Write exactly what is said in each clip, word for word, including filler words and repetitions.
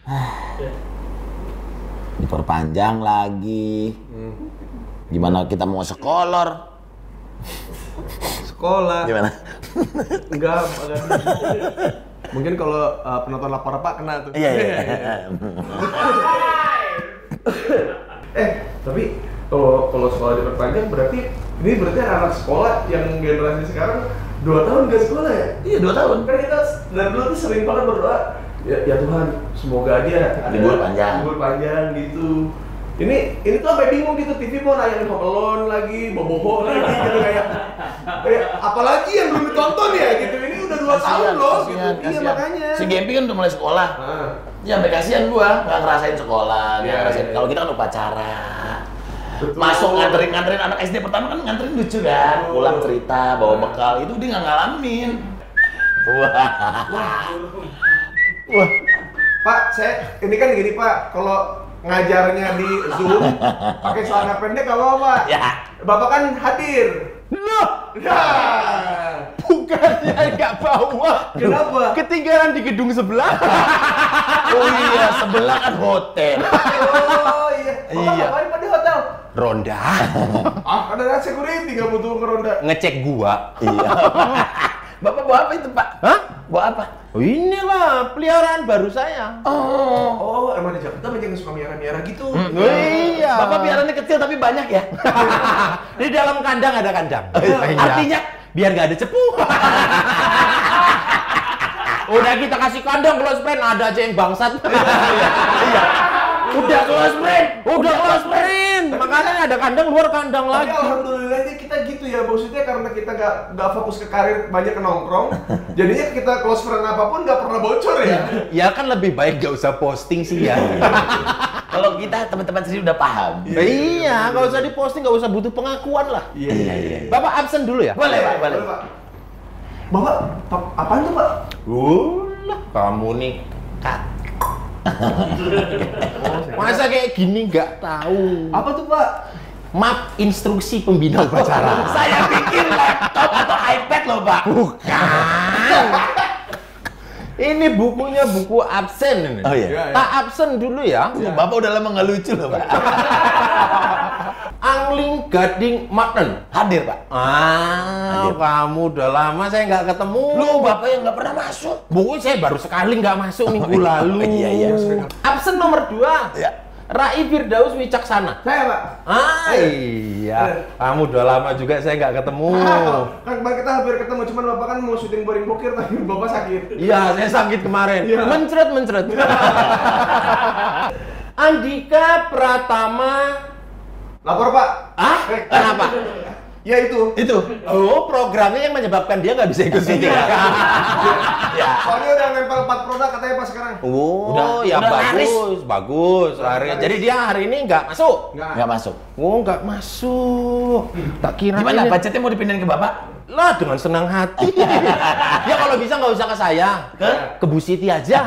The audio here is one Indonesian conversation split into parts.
Diperpanjang lagi. Gimana kita mau sekolor? Sekolah. Gimana? Enggak, agak. Mungkin kalau uh, penonton lapor Pak kena tuh. Iya, iya. eh, tapi kalau kalau sekolah diperpanjang berarti ini berarti anak sekolah yang generasi sekarang dua tahun gak sekolah ya? Iya, dua tahun. Kan kita dari dulu tuh sering banget berdoa, ya, ya Tuhan, semoga aja ada libur panjang. Libur panjang gitu. Ini ini tuh sampai bingung gitu, T V mau nayangin Home Alone lagi, Boboho lagi gitu kayak, kayak apalagi yang belum ditonton ya gitu. Ini udah dua tahun loh gitu. Iya makanya. Si Gempi kan udah mulai sekolah. Ah. Ya sampai kasihan gua, nggak ngerasain sekolah, nggak Iya, ngerasain. iya. Kalau kita kan upacara. Betul. Masuk nganterin-nganterin anak S D pertama kan nganterin lucu kan, pulang cerita, bawa bekal, itu dia nggak ngalamin. Wah. Wah. Pak, saya ini kan gini Pak, kalau ngajarnya di Zoom pakai celana pendek kalau Pak. Ya. Bapak kan hadir. Loh, Ya. bukannya nggak bawa. Kenapa? Ketinggalan di gedung sebelah. Oh iya, sebelah kan hotel. Oh iya. Bapak Iya. ngapain Pak di hotel? Ronda. Ah, ada security nggak butuh ngeronda. Ngecek gua. Iya. Bapak bawa apa itu, Pak? Hah? Bawa apa? Oh, inilah peliharaan baru saya. Oh. Oh, emang di Jakarta banyak yang suka miara-miara gitu. Oh, iya. Bapak piarannya kecil tapi banyak ya? Di dalam kandang ada kandang. Iya. Artinya biar nggak ada cepu. Udah kita kasih kandang close friend, ada aja yang bangsat. Iya. Udah close friend, udah close friend. Makanya ada kandang luar kandang Tapi lagi. alhamdulillahnya kita gitu ya, maksudnya karena kita nggak nggak fokus ke karir, banyak ke nongkrong, jadinya kita close friend apapun nggak pernah bocor ya. Ya kan lebih baik gak usah posting sih ya. Kalau kita teman-teman sendiri udah paham. Iya, nggak usah diposting, nggak usah butuh pengakuan lah. Iya iya iya. Bapak absen dulu ya? Boleh, Pak, boleh. Boleh, Pak. Bapak, pa- apaan tuh Pak? Ulah, kamu nih kat. Masa kayak gini nggak tahu? Apa tuh Pak? Map instruksi pembina upacara. Saya bikin laptop atau iPad loh, Pak. Bukan. Ini bukunya buku absen ini. Oh iya. Iya, iya. Tak absen dulu ya. Oh, Bapak udah lama nggak lucu loh, Pak. Angling Gading Maten. Hadir, Pak. Ah, Hadir. kamu udah lama saya nggak ketemu. Lu Bapak yang nggak pernah masuk. Bu, saya baru sekali nggak masuk minggu lalu. Iya, iya. Absen nomor dua. Ya. Rai Firdaus Wicaksana. Saya Pak. Ah, iya. Kamu udah lama juga saya nggak ketemu. Kan Bang, kita hampir ketemu, cuman Bapak kan mau syuting Boring Bokir tapi Bapak sakit. Iya, saya sakit kemarin. Iya. Mencret, mencret. Andika Pratama. Lapor Pak. Ah? Eh, Kenapa? Ya itu. Itu. Oh, programnya yang menyebabkan dia nggak bisa ikut syuting. Ya. Soalnya udah nempel empat produk katanya Pak sekarang. Oh, Udah, ya udah bagus, laris. bagus. Lari. Laris. Jadi dia hari ini nggak masuk. Enggak. Nggak masuk. Oh, nggak masuk. Tak kira Gimana? ini- Budgetnya mau dipindahin ke Bapak? Lah, dengan senang hati. Ya kalau bisa nggak usah ke saya. Ke? Ke Bu Siti aja.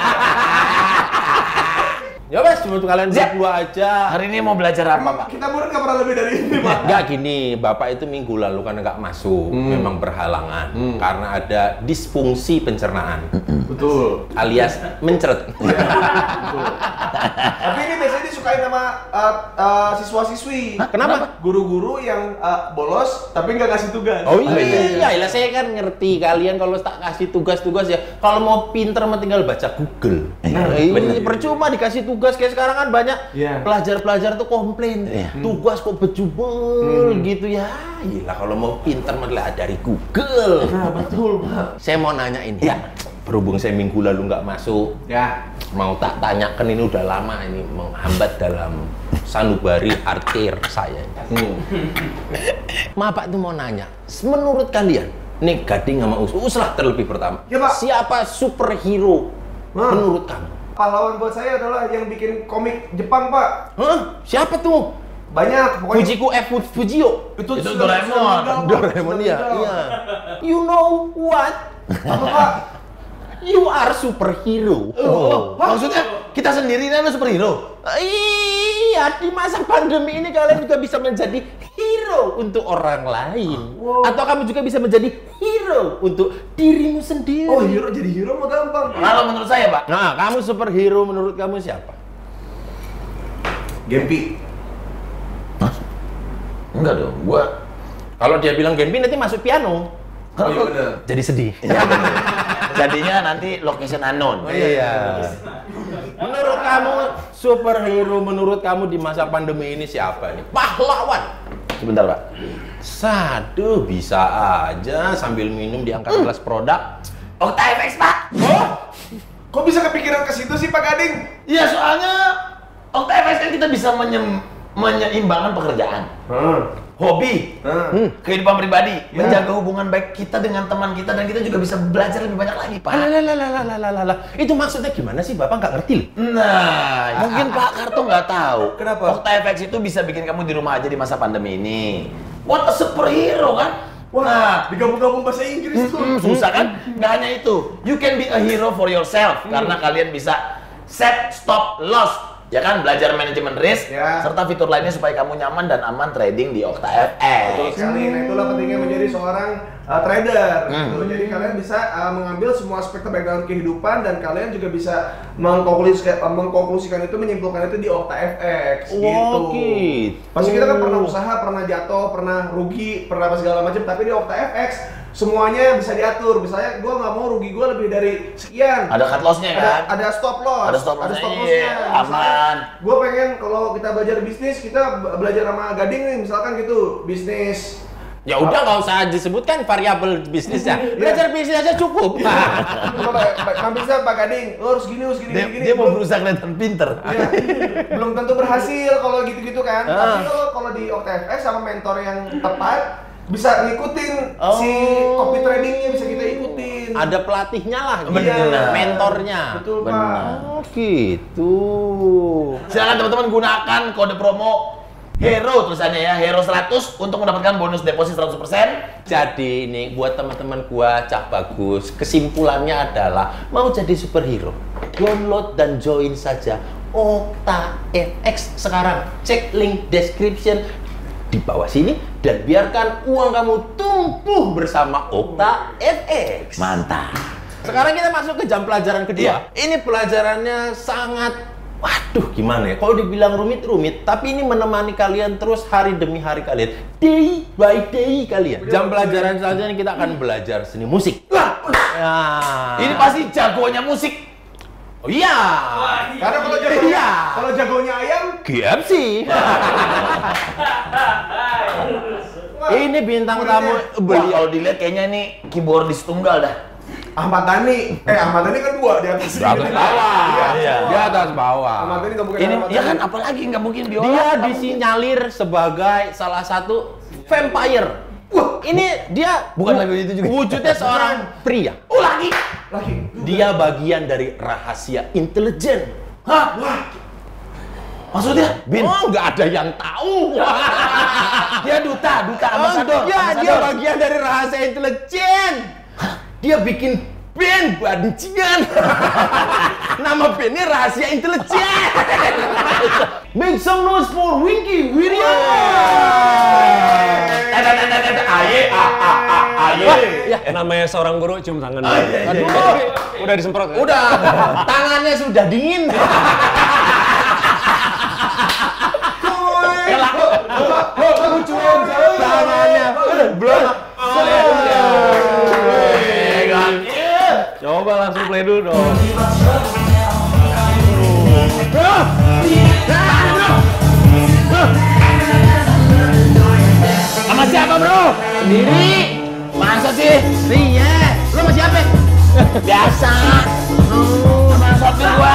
Ya wes, cuma kalian Siap. berdua aja. Hari ini mau belajar apa, Emang Pak? kita murid nggak pernah lebih dari ini Pak. Nggak gini, Bapak itu minggu lalu kan nggak masuk, memang berhalangan karena ada disfungsi pencernaan, Betul. alias mencret. Betul. Tapi ini biasanya disukain sama uh, uh, siswa-siswi. Kenapa? Guru-guru yang uh, bolos tapi nggak kasih tugas. Oh iya, iya, saya kan ngerti kalian kalau tak kasih tugas-tugas ya, kalau mau pinter mah tinggal baca Google. Nah, Iya, bener. percuma dikasih tugas kayak sekarang kan banyak Iya. pelajar-pelajar tuh komplain, Iya. tugas kok bejubel gitu ya. Iya, kalau mau pinter mah lihat dari Google. Nah, betul Pak. Saya mau nanyain Ya. berhubung saya minggu lalu nggak masuk, Ya. mau tak tanyakan ini udah lama ini menghambat dalam sanubari artir saya. Hmm. Ma, Pak tuh mau nanya, menurut kalian, nih Gading sama Us, Us lah terlebih pertama, Ya, Pak. siapa superhero Hah? menurut kamu? Pahlawan buat saya adalah yang bikin komik Jepang Pak. Hah? Siapa tuh? Banyak pokoknya. Fujiko F. Fujio? Itu, Itu sudah- Doraemon. sudah meninggal, Pak. Doraemon Sudah ya? meninggal. Iya. You know what? Apa Pak? You are superhero. Oh, maksudnya kita sendiri kan superhero? Iya, di masa pandemi ini kalian juga bisa menjadi hero untuk orang lain. Wow. Atau kamu juga bisa menjadi hero superhero untuk dirimu sendiri. Oh, hero jadi hero mah gampang. Kalau menurut saya, Pak, Nah, kamu superhero menurut kamu siapa? Gempi. enggak dong. Gua Kalau dia bilang Genpi nanti masuk piano. Oh iya benar. Jadi sedih. ya, jadinya nanti location unknown. Oh, iya. Menurut kamu superhero menurut kamu di masa pandemi ini siapa nih? Pahlawan. Sebentar, Pak. Sadu bisa aja sambil minum diangkat gelas produk. Okta F X, Pak. Oh, kok bisa kepikiran ke situ sih Pak Gading? Iya, soalnya Okta F X kan kita bisa menyem- menyeimbangkan pekerjaan, Hmm. hobi, Hmm. kehidupan pribadi, Ya. menjaga hubungan baik kita dengan teman kita, dan kita juga bisa belajar lebih banyak lagi, Pak. Alalalalalalalalala. Itu maksudnya gimana sih? Bapak nggak ngerti loh. Nah, mungkin Pak Karto nggak tahu. Kenapa? Okta F X itu bisa bikin kamu di rumah aja di masa pandemi ini. What a superhero kan? Wah, Nah, digabung-gabung bahasa Inggris tuh. Hmm, susah kan? Nggak hanya itu. You can be a hero for yourself karena kalian bisa set, stop, loss. Ya kan, belajar manajemen risk Ya. serta fitur lainnya supaya kamu nyaman dan aman trading di Okta F X. Betul sekali. Nah, itulah pentingnya menjadi seorang uh, trader. Hmm. Gitu. Jadi kalian bisa uh, mengambil semua aspek terbaik dalam kehidupan dan kalian juga bisa mengkonklusikan, uh, mengkonklusikan itu, menyimpulkan itu di Okta F X. Oh, gitu. gitu. Pasti kita kan pernah usaha, pernah jatuh, pernah rugi, pernah apa segala macam. Tapi di Okta F X semuanya bisa diatur. Misalnya gue nggak mau rugi gue lebih dari sekian. Ada cut loss-nya Ada, kan? ada stop loss. Ada stop loss-nya, loss-nya. iya, aman. Gue pengen kalau kita belajar bisnis, kita be- belajar sama Gading nih, misalkan gitu, bisnis. Ya udah nggak usah disebutkan variabel bisnisnya. Belajar bisnis aja cukup. Coba Pak bisa Pak Gading, lo harus gini, harus gini, Dia, gini. dia mau Belum- berusaha kelihatan pinter. Iya. Belum tentu berhasil kalau gitu-gitu kan. Ah. Tapi kalau kalau di Okta F X sama mentor yang tepat bisa ngikutin si Oh. copy tradingnya, bisa kita ikutin. Ada pelatihnya lah, gitu. Benar. Mentornya. Betul Pak. Benar. Oh gitu. Silakan teman-teman gunakan kode promo Hero tulisannya ya, Hero seratus untuk mendapatkan bonus deposit seratus persen. Jadi ini buat teman-teman gua Cak Bagus, kesimpulannya adalah mau jadi superhero, download dan join saja Okta F X sekarang. Cek link description di bawah sini dan biarkan uang kamu tumbuh bersama Okta F X. Mantap. Sekarang kita masuk ke jam pelajaran kedua. Ini pelajarannya sangat, waduh gimana ya? Kalau dibilang rumit-rumit, tapi ini menemani kalian terus hari demi hari kalian, day by day kalian. Jam pelajaran selanjutnya kita akan belajar seni musik. Ya. Ini pasti jagonya musik. Oh iya. Karena kalau jago, Iya. kalau jagonya ayam, G M C. Ini bintang tamu Wah, beli. kalau dilihat kayaknya ini keyboardis tunggal dah. Ahmad Dhani. Eh Ahmad Dhani kan dua di atas. Di atas bawah. Iya. Di atas bawah. Ahmad Dhani nggak mungkin. Ini Ahmad ya kan Dhani. apalagi nggak mungkin biola. Dia disinyalir sebagai salah satu vampire. Wah, ini dia Bukan lagu itu juga. Wujudnya seorang pria. Oh lagi. Lagi. Dia bagian dari rahasia intelijen. Hah? Wah. Maksudnya? Bin. Oh, nggak ada yang tahu. Dia duta, duta Oh, ambasador. dia, dia ambasador. bagian dari rahasia intelijen. Dia bikin band bajingan. Nama bandnya rahasia intelijen. Make some noise for Winky Wiryawan. Aye, a a a aye. Ya, Namanya seorang guru cium tangan. Ah, iya, iya. Aduh, udah disemprot kan? udah, tangannya sudah dingin. Yang laku. Tangannya belum. Coba langsung play dulu dong. Sama siapa, Bro? Sendiri. Masa sih? Iya, lu sama siapa? Biasa. Sama sopir gua.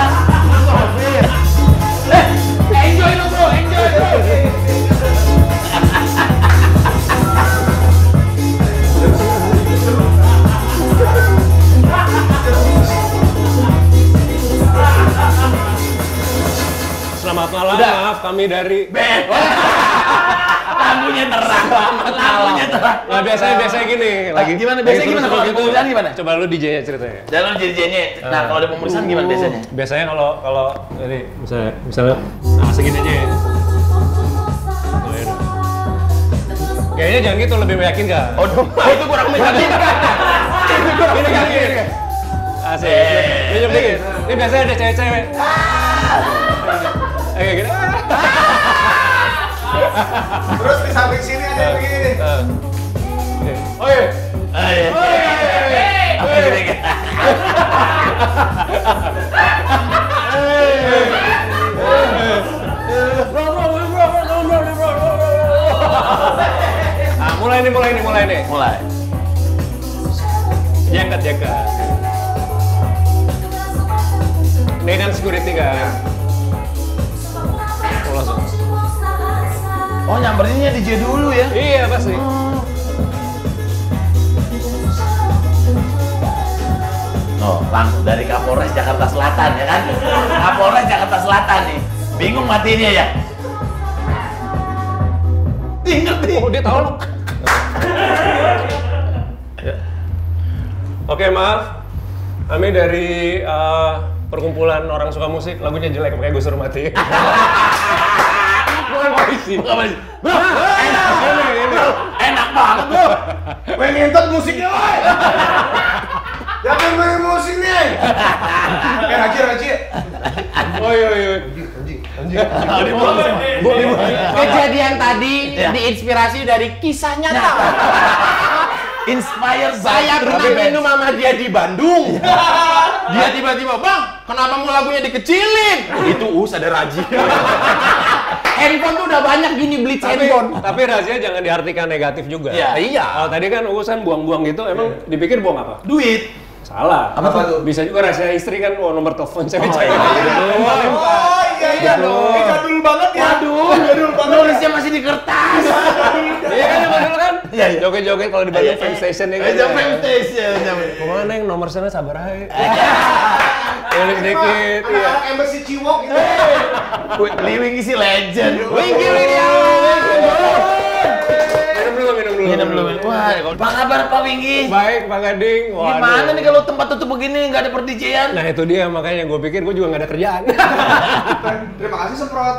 Eh, enjoy lu, Bro. Enjoy, Bro. Selamat malam, Udah. maaf kami dari. Ben. Lampunya terang. Lampunya terang. Nah, biasanya biasanya gini. Lagi gimana? Biasanya gimana? Kalau ada gitu. pemeriksaan gimana? Coba lu D J-nya ceritanya. Jalan jadi-jadinya. Nah, kalau ada pemeriksaan gimana biasanya? Biasanya kalau kalau ini misalnya misalnya nah segini aja ya. Boleh dong. Kayaknya jangan gitu, lebih meyakinkan. Oh, oh itu kurang meyakinkan. Itu kurang meyakinkan. Asik. Minum dikit. Ini biasanya ada cewek-cewek. Oke, gini. Terus di samping sini ada yang begini nih. Oh iya. Ah, iya. Apa ini, Kak? Ah, mulai nih, mulai nih, mulai nih. Mulai. Jangkat, jangkat. Ini kan security kan. Oh, langsung. Oh, nyampernya D J dulu ya? Iya, pasti. Oh, langsung dari Kapolres Jakarta Selatan ya kan? Kapolres Jakarta Selatan nih. Bingung matinya ya? Ih, ngerti. Oh, dia tahu. Oke, maaf. Kami dari uh, perkumpulan orang suka musik, lagunya jelek, makanya gue suruh mati. Bukan polisi. Bukan polisi. Bro, enak, bro, enak banget bro. Pengen ngentot musiknya, woy! Jangan main musik nih! Eh, Raji, Raji! Oh iya, iya. Anjing, anjing. Kejadian tadi Ya. diinspirasi dari kisah nyata. Inspired by Saya true pernah events. minum sama dia di Bandung. Dia tiba-tiba, "Bang, kenapa mau lagunya dikecilin?" Itu us ada Raji. Handphone tuh udah banyak gini blitz Tapi, handphone. tapi rahasia jangan diartikan negatif juga. Iya. Iya. Oh, tadi kan urusan buang-buang gitu, emang dipikir buang apa? Duit. Salah. Apa tuh? Bisa juga rahasia istri kan, oh, nomor telepon cewek-cewek. iya. Oh iya iya dong. Ini jadul banget ya. Waduh, jadul banget. nulisnya masih di kertas. Iya kan, zaman dulu kan? Iya, iya. Joget-joget kalau di Bandung Fame Station ya kan. Aja Fame Station. Kemana yang nomor sana sabar aja. Tulis dikit, iya. Anak-anak embassy Ciwok gitu. Liwing isi legend. Winky Wiryawan. Minum dulu, minum dulu. Minum dulu. Wah, apa kabar Pak Winggi? Baik, Pak Gading. Waduh. Gimana nih kalau tempat tutup begini nggak ada per D J-an? Nah itu dia, makanya gue pikir gue juga nggak ada kerjaan. Terima kasih semprot.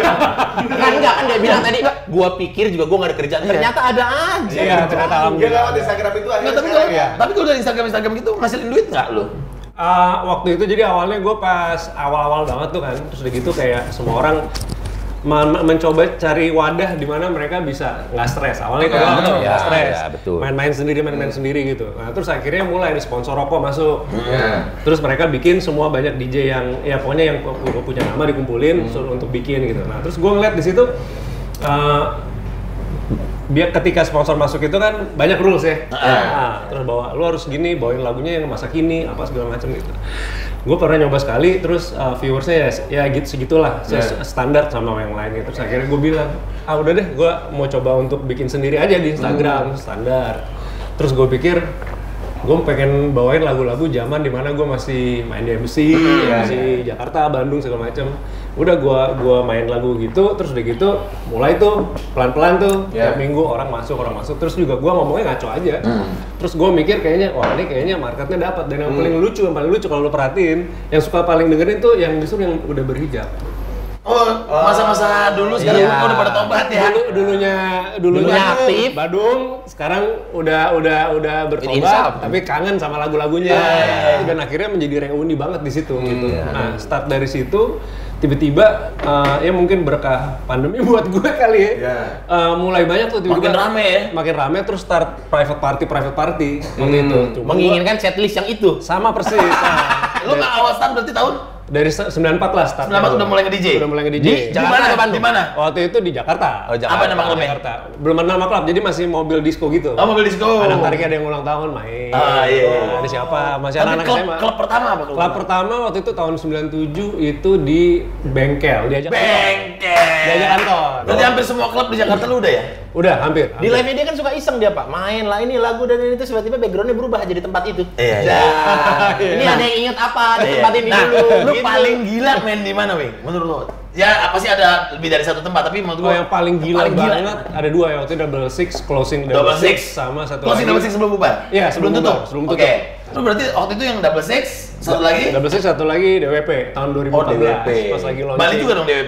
Kan enggak kan dia bilang tadi, "Gua pikir juga gua nggak ada kerjaan." Ternyata ada aja. Iya, ternyata Dia alhamdulillah. lewat Instagram itu akhirnya Nggak, tapi sekarang kalau ya. tapi kalau dari Instagram Instagram gitu ngasilin duit nggak lo? Uh, waktu itu jadi awalnya gue pas awal-awal banget tuh kan, terus udah gitu kayak semua orang men- mencoba cari wadah di mana mereka bisa nggak stres. Awalnya itu doang tuh, ya, nggak stres. ya, betul. Main-main sendiri, main-main sendiri gitu. Nah terus akhirnya mulai ada sponsor rokok masuk. Iya. Terus mereka bikin semua banyak D J yang ya pokoknya yang pu- punya nama dikumpulin suruh untuk bikin gitu. Nah terus gue ngeliat di situ. Uh, biar ketika sponsor masuk itu kan banyak rules ya. Nah, terus bawa lu harus gini, bawain lagunya yang masa kini apa segala macam gitu. Gue pernah nyoba sekali, terus uh, viewersnya ya, ya gitu segitulah, Yeah. standar sama yang lainnya. Terus akhirnya gue bilang, ah udah deh, gue mau coba untuk bikin sendiri aja di Instagram standar. Terus gue pikir gue pengen bawain lagu-lagu zaman dimana gue masih main di M C, masih Jakarta, Bandung segala macam. Udah gue gua main lagu gitu, terus udah gitu mulai tuh pelan-pelan tuh Yeah. tiap minggu orang masuk orang masuk. Terus juga gue ngomongnya ngaco aja. Terus gue mikir kayaknya wah ini kayaknya marketnya dapat. Dan yang paling lucu, yang paling lucu kalau lo perhatiin, yang suka paling dengerin tuh yang justru yang udah berhijab. Oh, masa-masa dulu sekarang Iya. udah pada tobat ya. Dulu dulunya dulunya Dulunya aktif. Badung, sekarang udah udah udah bertobat, Insaf. tapi kangen sama lagu-lagunya. Dan akhirnya menjadi reuni banget di situ gitu. Nah, start dari situ tiba-tiba uh, ya mungkin berkah pandemi buat gue kali ya. Iya. Uh, mulai banyak tuh tiba-tiba Makin rame ya? Makin rame terus start private party private party waktu itu. Cuma Menginginkan setlist yang itu. gua sama persis. Nah, Lu nggak awal start berarti tahun? dari sembilan puluh empat lah start. sembilan puluh empat udah mulai nge-D J? Udah mulai nge-D J. Di Di mana? Jakarta, Bandung. Di mana? Waktu itu di Jakarta. Oh, Jakarta. Apa nama klubnya? Jakarta. Belum ada nama klub, jadi masih mobil disco gitu. Oh, mobil disco. Anak tariknya ada yang ulang tahun main. Ah, iya, iya. Ada siapa? Masih Tapi anak-anak klub, S M A. klub pertama apa klub? Klub pertama waktu itu tahun sembilan puluh tujuh itu di bengkel, diajak Bengkel. diajak kantor. Berarti hampir semua klub di Jakarta lu udah ya? Udah hampir. Di live dia kan suka iseng dia Pak, main lah ini lagu dan ini itu tiba-tiba backgroundnya berubah jadi tempat itu. Iya, iya. Nah, ini ada yang ingat apa di Iya. tempat ini Nah, dulu. lu gitu. paling gila main di mana, Wing? Menurut lu? Ya, apa sih ada lebih dari satu tempat, tapi menurut Oh, gua yang paling gila paling gila. banget ada dua ya, waktu itu double six, closing Double six sama satu Closing lagi. double six sebelum bubar? Iya, sebelum tutup. bubar, sebelum Oke. tutup. Lu berarti waktu itu yang double six, satu lagi? Double six satu lagi D W P tahun dua ribu Oh, empat D W belas P. pas lagi launching. Bali juga dong D W P?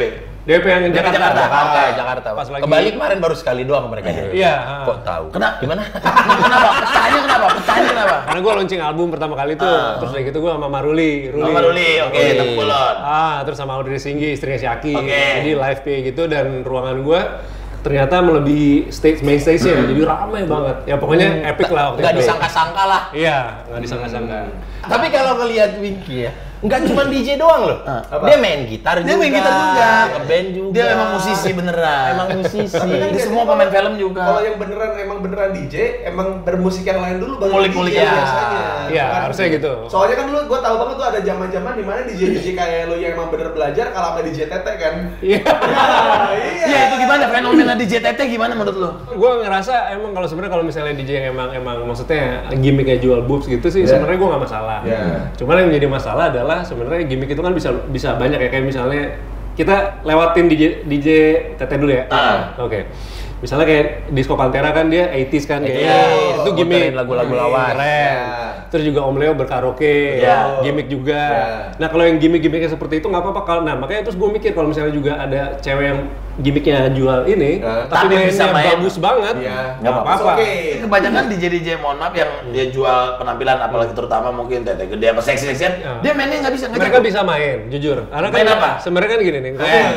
D P yang Jakarta. Jakarta. Jakarta, Jakarta. Pas lagi- Ke Bali kemarin baru sekali doang mereka. Iya. Kok tahu? Kenapa? Gimana? Kenapa? Pecahnya kenapa? Pecahnya kenapa? Karena gue launching album pertama kali tuh, Ah. terus dari gitu gue sama Maruli, Mama Ruli, oke, Ruli. Tengkulon. Ah, terus sama Audrey Singgi, istrinya si Aki. Oke. Jadi live P gitu dan ruangan gue ternyata melebihi stage main stage-nya, jadi ramai banget. Ya pokoknya epic lah waktu Nggak itu. disangka-sangka lah. Iya, nggak disangka-sangka. Tapi kalau ngelihat Winky ya, nggak cuma D J doang loh. Apa? Dia main gitar juga. Dia main gitar juga. Nge-band juga. Dia emang musisi beneran. Emang musisi. Tapi kan Dia dia semua pemain film juga. Kalau yang beneran emang beneran D J, emang bermusik yang lain dulu baru Ngulik-ngulik D J ya. biasanya. Iya, Kan? harusnya gitu. Soalnya kan dulu gua tahu banget tuh ada zaman-zaman di mana D J D J kayak lu yang emang bener belajar kalau sama D J Tete kan. Iya. Iya. Iya, itu gimana fenomena D J Tete gimana menurut lu? Gue ngerasa emang kalau sebenarnya kalau misalnya D J yang emang emang maksudnya gimmicknya jual boobs gitu sih, Yeah. sebenarnya gue nggak masalah. Yeah. Cuman yang menjadi masalah adalah sebenarnya gimmick itu kan bisa bisa banyak ya, kayak misalnya kita lewatin D J D J Tete dulu ya. Ah. Oke. Misalnya kayak Disco Pantera kan dia delapan puluh kan kayak Iya, itu gimmick muterin lagu-lagu lawas. Keren. Iya. Terus juga Om Leo berkaraoke, Iya. gimmick juga. Iya. Nah kalau yang gimmick-gimmicknya seperti itu nggak apa-apa. Kalau nah makanya terus gue mikir kalau misalnya juga ada cewek yang gimmicknya jual ini, Iya. tapi Tapi bisa mainnya main. bagus banget, Iya. nggak apa-apa. Oke. Kebanyakan D J D J mohon maaf yang dia jual penampilan apalagi terutama mungkin tete gede apa seksi-seksian, Ya. dia mainnya nggak bisa nggak Mereka jago. bisa main, jujur. Karena Main kan apa? sebenarnya kan gini nih. Eh.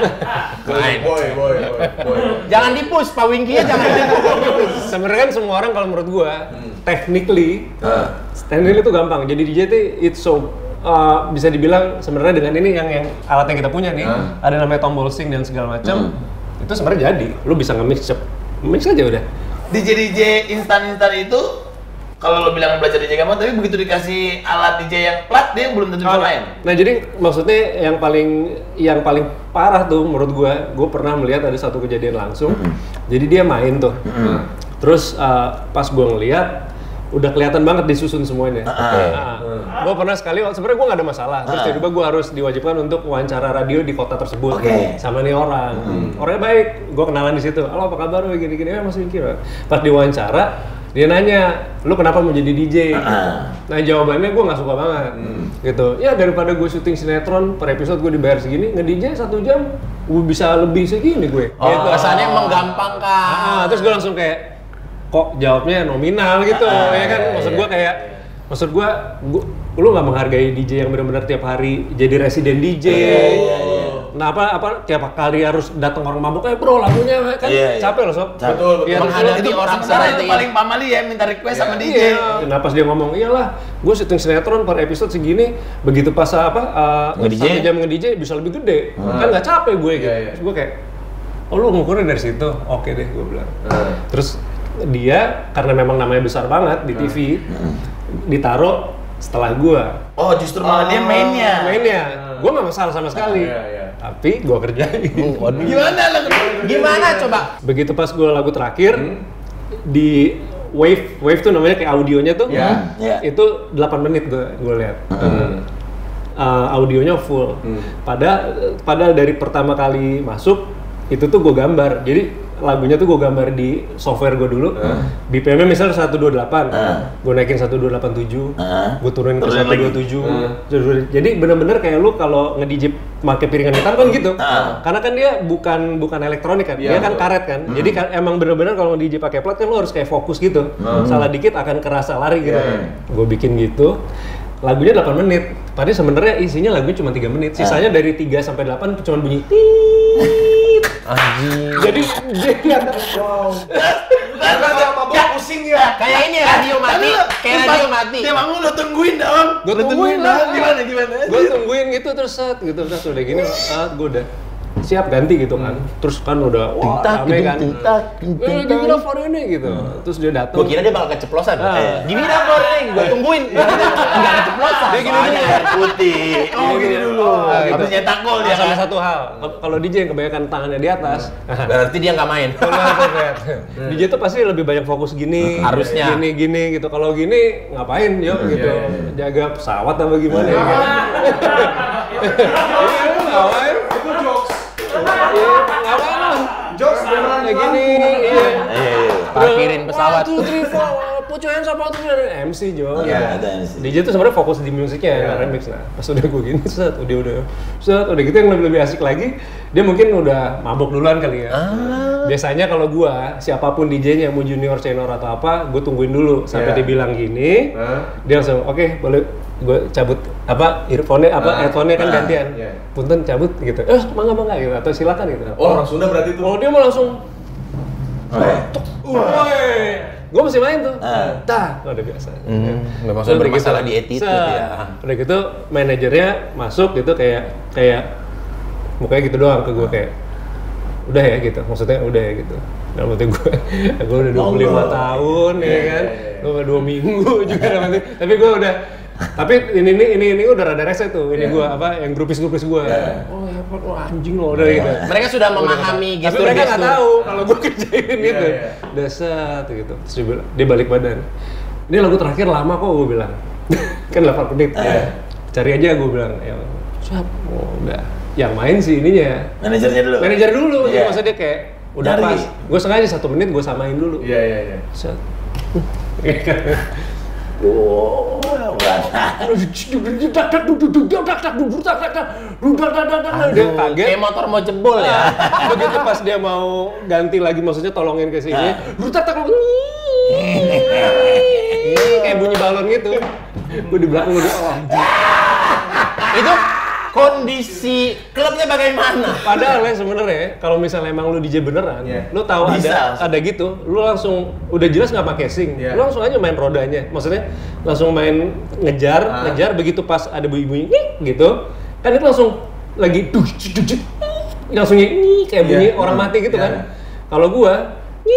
Boy, boy, boy, boy, boy. Jangan di-push, Pak Winky ya jangan di-push. Sebenarnya kan semua orang kalau menurut gua, technically, Ah. standing itu gampang. Jadi D J itu it's so uh, bisa dibilang sebenarnya dengan ini yang yang alat yang kita punya nih, Ah. ada namanya tombol sync dan segala macam. Itu sebenarnya jadi. Lu bisa nge-mix cep, mix aja udah. D J D J instan-instan itu kalau lo bilang belajar D J gampang, tapi begitu dikasih alat D J yang plat dia belum tentu bisa main. Nah jadi maksudnya yang paling yang paling parah tuh menurut gua, gua pernah melihat ada satu kejadian langsung. Jadi dia main tuh, terus uh, pas gua ngeliat udah kelihatan banget disusun semuanya. Nah, gua pernah sekali, sebenarnya gua nggak ada masalah. Terus Ah. tiba-tiba gua harus diwajibkan untuk wawancara radio di kota tersebut Oke. sama nih orang. Orangnya baik, gua kenalan di situ. Halo apa kabar? Weh, gini-gini, ya Mas Winky. Pas diwawancara dia nanya, lu kenapa mau jadi D J? Ah. Nah jawabannya gue nggak suka banget, gitu. Ya daripada gue syuting sinetron per episode gue dibayar segini, nge-D J satu jam, gue bisa lebih segini gue. Oh, Gitu. kesannya emang gampang kan. Ah, terus gue langsung kayak, kok jawabnya nominal gitu, Ah, ya kan? iya, Maksud iya. gue kayak, maksud gue, gua, lu nggak menghargai D J yang benar-benar tiap hari jadi residen D J. Nah apa apa tiap kali harus datang orang mabuk, eh bro lagunya kan Iya, iya. capek loh sob. Capek. Betul, betul. Iya, terus Menghadapi lu- Itu orang sementara seperti itu itu. paling pamali ya minta request sama D J. Iya. Nah pas dia ngomong, iyalah, gue syuting sinetron per episode segini, begitu pas apa uh, Nge-D J? satu jam nge-D J bisa lebih gede, kan nggak capek gue gitu. Iya, iya. Terus gue kayak, oh lu ngukurnya dari situ, oke deh gue bilang. Hmm. Terus dia karena memang namanya besar banget di T V, ditaruh setelah gue. Oh justru malah dia mainnya. Mainnya, gue nggak masalah sama sekali, Iya, iya. tapi gue kerjain. Waduh. Gimana lah? Gimana coba? Begitu pas gue lagu terakhir di wave wave tuh namanya kayak audionya tuh Ya. Ya. itu delapan menit gue gue lihat. Hmm. Uh, audionya full. Padahal padahal dari pertama kali masuk itu tuh gue gambar. Jadi lagunya tuh gue gambar di software gue dulu. B P M-nya misalnya seratus dua puluh delapan. Gue naikin seratus dua puluh delapan koma tujuh. Gue turunin ke Turunin seratus dua puluh tujuh. Jadi bener-bener kayak lu kalau nge-D J pakai piringan hitam kan gitu. Karena kan dia bukan bukan elektronik kan. Iya, Dia kan betul. karet kan. Jadi kan emang bener-bener kalau nge-D J pakai plat kan lu harus kayak fokus gitu. Salah dikit akan kerasa lari gitu. Iya, iya. Gue bikin gitu. Lagunya delapan menit. Padahal sebenarnya isinya lagunya cuma tiga menit. Sisanya dari tiga sampai delapan cuma bunyi tit. Anjing. Jadi dia Wow. Karena dia mabuk pusing ya. Kayak ini ya, radio mati, kayak radio mati. Dia mau lo tungguin dong. Gua Lo tungguin lah. Gimana gimana? gue tungguin gitu terus set gitu terus udah gini ah, gue udah siap ganti gitu kan. Terus kan udah wah Tintak, rame kan. tintak, Eh, tintak. gimana for ini gitu. Terus dia datang. Gue kira dia bakal keceplosan. Ah. Eh, Gini dah bro, gue tungguin. Enggak keceplosan. Dia gini Soalnya dulu. air putih. Oh gini dulu. Ah, gitu. Habis nyetak gol dia. Sama kan? satu hal, kalau D J yang kebanyakan tangannya di atas, Berarti dia nggak main. D J tuh pasti lebih banyak fokus gini, Harusnya. gini gini gitu. Kalau gini ngapain yo gitu, iya, iya. jaga pesawat apa gimana ya? Kan? Iya, ngapain? Itu jokes. Iya, ngapain lu? Jokes beneran Kayak gini, iya. Iya iya. Parkirin pesawat. One, two, three, four, one, two, put your hands up, put your hands up. M C Jo. Iya, ada M C. D J tuh sebenarnya fokus di musiknya, yeah. remix. Nah, pas udah gue gini, set, udah udah, set, udah gitu yang lebih lebih asik lagi, dia mungkin udah mabok duluan kali ya. Ah. Biasanya kalau gue, siapapun D J-nya mau junior, senior atau apa, gue tungguin dulu sampai yeah. dia bilang gini, huh? dia langsung, oke, okay, boleh gue cabut apa earphone-nya apa uh, headphone-nya kan uh, gantian. Yeah. Punten cabut gitu. Eh, mangga mangga gitu atau silakan gitu. Oh, orang Sunda berarti tuh. Oh, dia mau langsung woi, gue masih main tuh, uh. tah, udah biasa. Hmm, nggak masalah bermasalah di attitude ya. Udah gitu, manajernya masuk gitu kayak kayak mukanya gitu doang ke gue kayak, udah ya gitu, maksudnya udah ya gitu. Dalam hati gue, gue udah dua puluh lima tahun ya kan, gue udah dua minggu juga dalam hati, tapi gue udah tapi ini ini ini ini udah rada rese tuh ini yeah. gue apa yang grupis-grupis gue yeah. oh ya oh, anjing lo udah gitu mereka sudah memahami gitu tapi mereka nggak tahu kalau gue kerjain yeah, gitu yeah. dasar gitu terus dia, bilang, dia balik badan ini lagu terakhir lama kok gue bilang kan delapan menit yeah. cari aja gue bilang ya siap oh udah yang main sih ininya manajernya dulu manajer dulu yeah. maksudnya dia kayak udah Dari. pas gue sengaja satu menit gue samain dulu iya iya iya oh, dia kaget. Kayak motor mau jebol ya. Begitu pas dia mau ganti lagi, maksudnya tolongin ke sini, kayak bunyi balon gitu. Gue di belakang udah, oh itu kondisi klubnya bagaimana? Padahal ya sebenarnya kalau misalnya emang lu D J beneran, yeah. lu tahu ada ada gitu, lu langsung udah jelas nggak pakai sync, yeah. lu langsung aja main rodanya, maksudnya langsung main ngejar, ah. ngejar begitu pas ada bunyi-bunyi gitu, kan itu langsung lagi duh, duh, duh, langsung nih kayak bunyi yeah. orang mati gitu yeah. kan. Kalau gua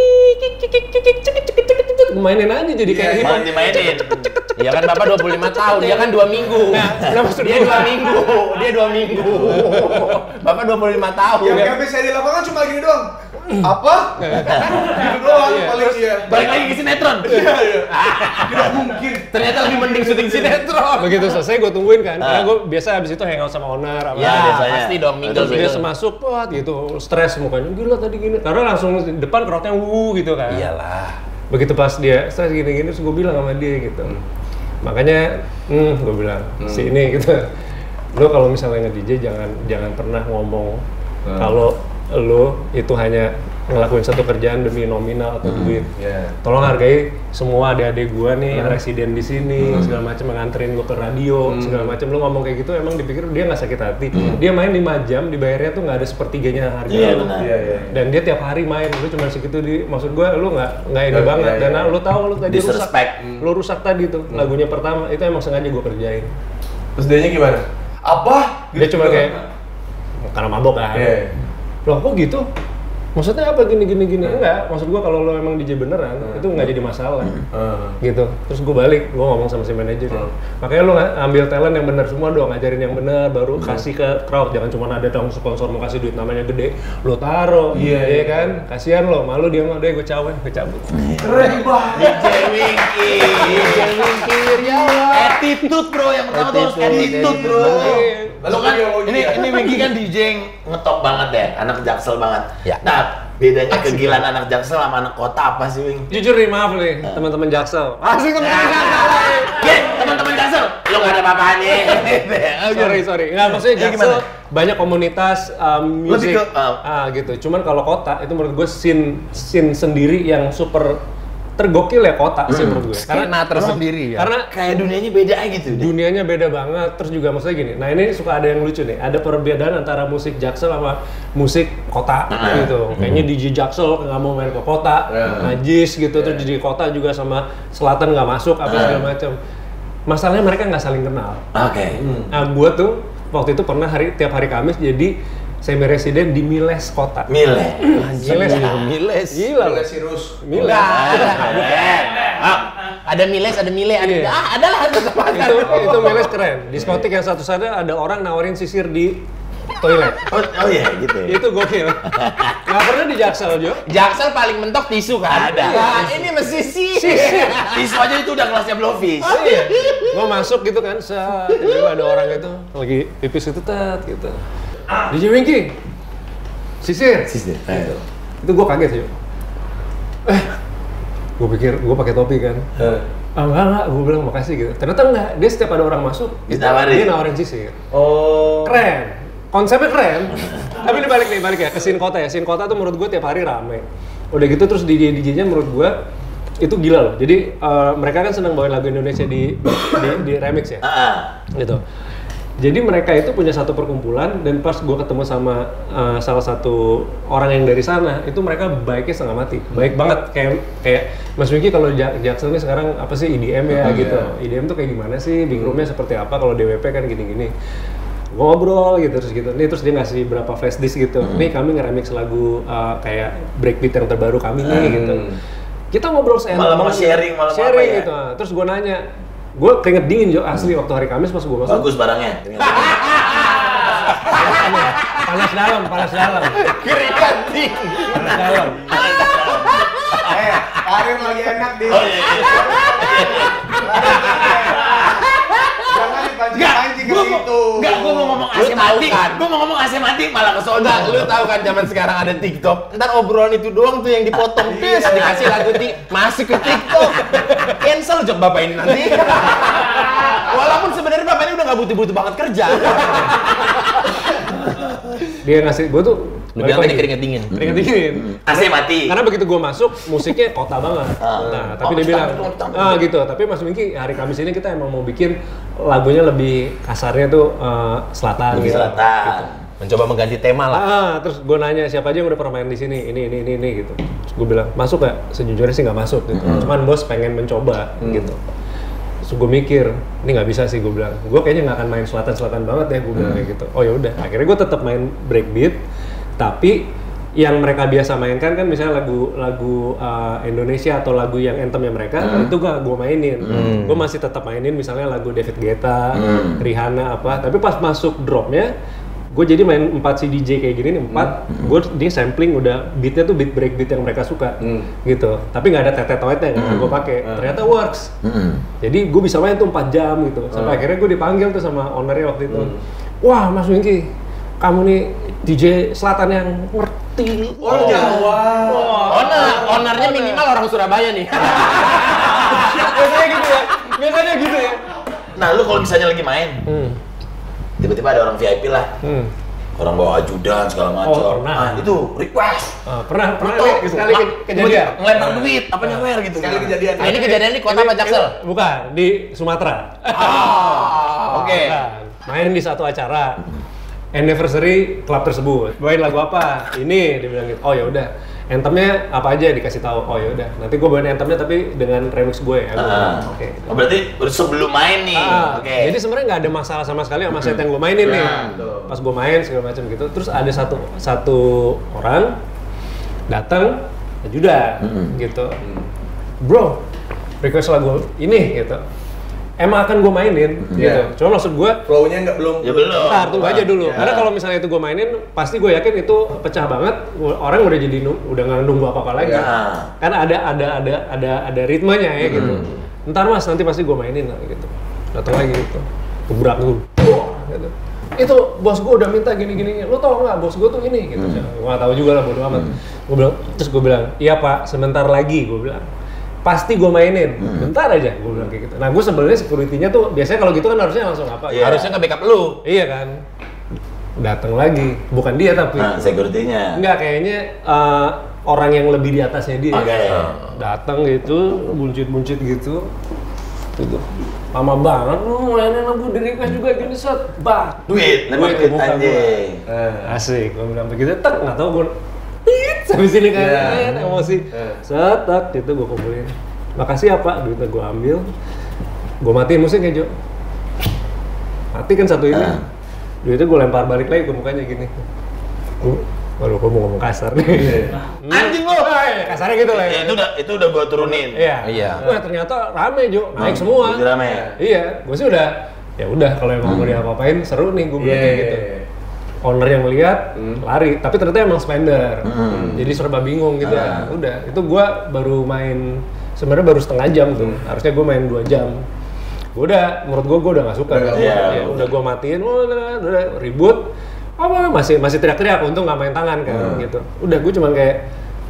mainin aja jadi kayak hip hop dimainin. Iya kan Bapak dua puluh lima tahun, dia kan dua minggu. Nah, dia dua minggu, dia dua minggu. Bapak dua puluh lima tahun. Yang habis saya di lapangan cuma gini doang. Apa? Gitu doang paling dia. Balik lagi ke sinetron. Iya, iya. Tidak mungkin. Ternyata lebih mending syuting sinetron. Begitu selesai gue tungguin kan. Karena gue biasa habis itu hangout sama owner apa. Ya, biasanya. Pasti dong minggu dia semasuk pot gitu, stres mukanya. Gila tadi gini. Karena langsung depan crowd-nya wuh gitu kan. Iyalah. Begitu pas dia stres gini-gini terus gue bilang sama dia gitu. Makanya, hmm, gue bilang, hmm. si ini gitu, lo kalau misalnya nge-D J jangan jangan pernah ngomong hmm. kalau lo itu hanya ngelakuin satu kerjaan demi nominal atau hmm. duit. Yeah. Tolong hargai semua adik-adik gue nih hmm. yang residen di sini, hmm. segala macam nganterin gue ke radio, hmm. segala macam. Lo ngomong kayak gitu, emang dipikir dia nggak sakit hati. Hmm. Dia main lima jam, dibayarnya tuh nggak ada sepertiganya harga yeah, lo. Yeah, yeah, yeah. Dan dia tiap hari main, lo cuma segitu di, maksud gue, lo nggak nggak ini yeah, banget. Yeah, yeah. Dan lo tahu lo tadi rusak, hmm. lo rusak tadi tuh hmm. lagunya pertama itu emang sengaja gue kerjain. Terus dianya gimana? Apa? Dia cuma kayak karena mabok kan. Yeah. Loh kok gitu? Maksudnya apa gini gini gini? Enggak, maksud gua kalau lo emang D J beneran hmm. itu nggak jadi masalah, hmm. gitu. Terus gua balik, gua ngomong sama si manajer, hmm. makanya lo ambil talent yang benar semua dong, ngajarin yang benar, baru hmm. kasih ke crowd, jangan cuma ada dong sponsor mau kasih duit namanya gede, lo taro, iya yeah, yeah, kan? Kasihan lo, malu dia mah deh, gua cawe, gua cabut. Keren banget. D J Winky, D J Winky, ya. Attitude bro, yang pertama tuh harus attitude bro. Lo kan, ini ini Winky kan D J ngetop banget deh, anak Jaksel banget. Ya. Nah, bedanya kegilaan anak Jaksel sama anak kota apa sih, Wing? Jujur nih, maaf nih, uh. teman-teman Jaksel. Asik teman-teman Jaksel. Ye, teman-teman Jaksel, lo nggak ada apa-apanya. sorry, sorry. Nggak, maksudnya Jaksel banyak komunitas um, musik, ke, uh. ah gitu. Cuman kalau kota itu menurut gue scene scene sendiri yang super tergokil ya kota hmm. sih menurut gue. Karena tersendiri ya. Karena kayak dunianya beda gitu. Deh. Dunianya beda banget. Terus juga maksudnya gini. Nah ini suka ada yang lucu nih. Ada perbedaan antara musik Jaksel sama musik kota uh-huh. gitu. Hmm. Kayaknya D J Jaksel nggak mau main ke kota, uh-huh. najis gitu. Yeah. Terus D J kota juga sama selatan nggak masuk apa uh-huh. segala macam. Masalahnya mereka nggak saling kenal. Oke. Okay. Hmm. Nah gue tuh waktu itu pernah hari tiap hari Kamis jadi semi residen di Miles kota. Miles. Miles. Miles. Gila. Miles Sirus. Miles. Ada Miles, ada Mile, ada yeah. ah, adalah ada tempat. Itu itu Miles keren. Diskotik yang satu sana ada orang nawarin sisir di toilet. Oh, oh iya gitu ya. Itu gokil. Nggak pernah di Jaksel, Jo. Jaksel paling mentok tisu kan? Ada. Nah, ini mesti sisir. Tisu aja itu udah kelasnya Blowfish. Oh iya. Gua masuk gitu kan, set, tiba-tiba ada orang itu lagi pipis itu tet gitu. D J Winky, sisir. Sisir. Itu, itu gue kaget sih. Eh, Gue pikir gue pakai topi kan. Eh. Ah enggak enggak, gue bilang makasih gitu. Ternyata enggak, dia setiap ada orang masuk, Ditawarin. dia nawarin sisir. Oh. Keren, konsepnya keren. Tapi ini balik nih, balik ya ke scene kota ya. Scene kota tuh menurut gue tiap hari rame. Udah gitu terus D J D J-nya menurut gue itu gila loh. Jadi uh, mereka kan senang bawain lagu Indonesia di di, di remix ya. Ah, Gitu. Jadi mereka itu punya satu perkumpulan dan pas gue ketemu sama uh, salah satu orang yang dari sana, itu mereka baiknya setengah mati, baik banget kayak kayak Mas Wiki kalau Jak- Jaksel ini sekarang apa sih I D M ya Oh, gitu, iya. I D M tuh kayak gimana sih, big roomnya seperti apa, kalau D W P kan gini-gini, ngobrol gitu terus gitu, nih terus dia ngasih berapa flash disk gitu, nih kami nge-remix lagu uh, kayak breakbeat yang terbaru kami nih gitu, kita ngobrol seenak Malah mau banget. sharing, malah mau sharing apa ya? gitu, terus gue nanya, gue keringet dingin Jo asli waktu hari Kamis pas gue masuk. bagus barangnya. Panas dalam, panas dalam, Keringat dingin. panas dalam. Eh, Karim lagi enak di. Oh iya, iya. Jangan dipancing-pancing ke Gua mau, situ. enggak, gua mau ngomong A C Lu tahu mati. kan? Gua mau ngomong A C mati malah ke sono. Enggak, lu tahu kan zaman sekarang ada TikTok. Ntar obrolan itu doang tuh yang dipotong, tis dikasih lagu di masuk ke TikTok. Cancel job bapak ini nanti. Walaupun sebenarnya bapak ini udah nggak butuh-butuh banget kerja. Dia ngasih, gue tuh Lu balik bilang tadi lagi. keringet dingin. Keringet dingin. A C mati. Karena begitu gue masuk, musiknya kota banget. Nah, tapi Oh, dia bilang, ditambah, ditambah. ah gitu. Tapi Mas Wingky, hari Kamis ini kita emang mau bikin lagunya lebih kasarnya tuh eh, selatan. Lebih gitu. selatan. Mencoba mengganti tema lah. Ah, terus gue nanya siapa aja yang udah pernah main di sini, ini, ini, ini, ini gitu. Terus gue bilang, masuk gak? Sejujurnya sih nggak masuk gitu. Cuman bos pengen mencoba gitu. Terus gue mikir, ini nggak bisa sih gue bilang. Gue kayaknya nggak akan main selatan-selatan banget ya gue bilang kayak gitu. Oh ya udah, akhirnya gue tetap main breakbeat, tapi yang mereka biasa mainkan kan misalnya lagu-lagu uh, Indonesia atau lagu yang anthemnya mereka itu gak gue mainin. Gue masih tetap mainin misalnya lagu David Guetta, Rihanna apa. Tapi pas masuk dropnya, gue jadi main empat C D J kayak gini nih, empat. Gue dia sampling udah beatnya tuh beat breakbeat yang mereka suka, gitu. Tapi nggak ada tetet-toetnya kan gue pakai. Ternyata works. Jadi gue bisa main tuh empat jam gitu. Sampai akhirnya gue dipanggil tuh sama ownernya waktu itu. Wah Mas Wingky, kamu nih D J Selatan yang ngerti. Oh, Jawa. Owner, ownernya minimal orang Surabaya nih. Biasanya gitu ya. Biasanya gitu ya. Nah, lu kalau misalnya lagi main, Hmm. tiba-tiba ada orang V I P lah. Hmm. Orang bawa ajudan segala macam. Oh, pernah. Nah, itu request. Ah, pernah pernah Foto. nih, sekali ke- kejadian. Ngelempar duit, apa nyawer gitu. Sekali kejadian. Nah, ini kejadian di kota apa Jaksel? Bukan, di Sumatera. Ah, oke. Bukan. Main di satu acara anniversary klub tersebut. Bawain lagu apa? Ini dia bilang gitu. Oh ya udah. Anthemnya apa aja dikasih tahu. Oh ya udah. Nanti gue bawain anthemnya tapi dengan remix gue ya. Gua bilang, Ah. Oke. Oh, berarti sebelum main nih. Ah, Oke. Jadi sebenarnya nggak ada masalah sama sekali sama set yang gue mainin nih. betul. Pas gue main segala macam gitu, terus ada satu satu orang datang, ajudan gitu. Bro, request lagu ini gitu. Emang akan gue mainin gitu. Iya. Cuma maksud gue, Flow-nya nggak belum. Ya belum. ntar tunggu aja dulu. Ya. Karena kalau misalnya itu gue mainin, pasti gue yakin itu pecah banget. Orang udah jadi nu- udah nggak nunggu apa-apa lagi. Ya. Kan ada ada ada ada ada ritmenya ya gitu. Ntar mas nanti pasti gue mainin lah gitu. Datang lagi gitu. Gebrak dulu. Wah, gitu. Itu bos gue udah minta gini-gini. Lo tau nggak bos gue tuh ini gitu. Gue nggak tahu juga lah bodo amat. Gue bilang, terus gue bilang, iya pak, sebentar lagi gue bilang. Pasti gue mainin, bentar aja gue bilang kayak gitu. Nah gue sebenarnya security-nya tuh biasanya kalau gitu kan harusnya langsung apa? Iya. Harusnya nge-backup lu. Iya kan. Datang lagi, bukan dia tapi. Nah, security-nya. Enggak, kayaknya eh, orang yang lebih di atasnya dia. Oke. Datang gitu, buncit-buncit gitu. Gitu. Lama banget lu mainin lagu di request juga gini set. Bah. Duit, lempar Duit ke duit muka anjing. gua. Asik, gue bilang begitu, tek nggak tahu gue tit sampai sini kan, Iya. eh, emosi. Setak gitu gue kumpulin. Makasih ya Pak, duitnya gue ambil. Gue matiin musiknya Jo. Mati kan satu ini. Ah. Duitnya gue lempar balik lagi ke mukanya gini. Gue, waduh, gue mau ngomong kasar nih. Anjing lu. Eh, kasarnya gitu lah. Ya, itu udah itu udah gua turunin. Iya. Iya. Wah ternyata rame Jo, naik Hmm, semua. jadi rame. Iya, gue sih udah. Ya udah kalau emang mau diapa-apain seru nih gue bilang Iya, kayak iya, gitu. iya. Owner yang lihat lari, tapi ternyata emang spender. Hmm. Jadi serba bingung gitu Ah. ya. Udah, itu gue baru main sebenarnya baru setengah jam tuh. Harusnya gue main dua jam. Gue udah, menurut gue gue udah gak suka. Udah, iya. Ya, udah gue matiin, oh, udah, udah ribut. Apa masih masih teriak-teriak, untung nggak main tangan kan gitu. Udah gue cuman kayak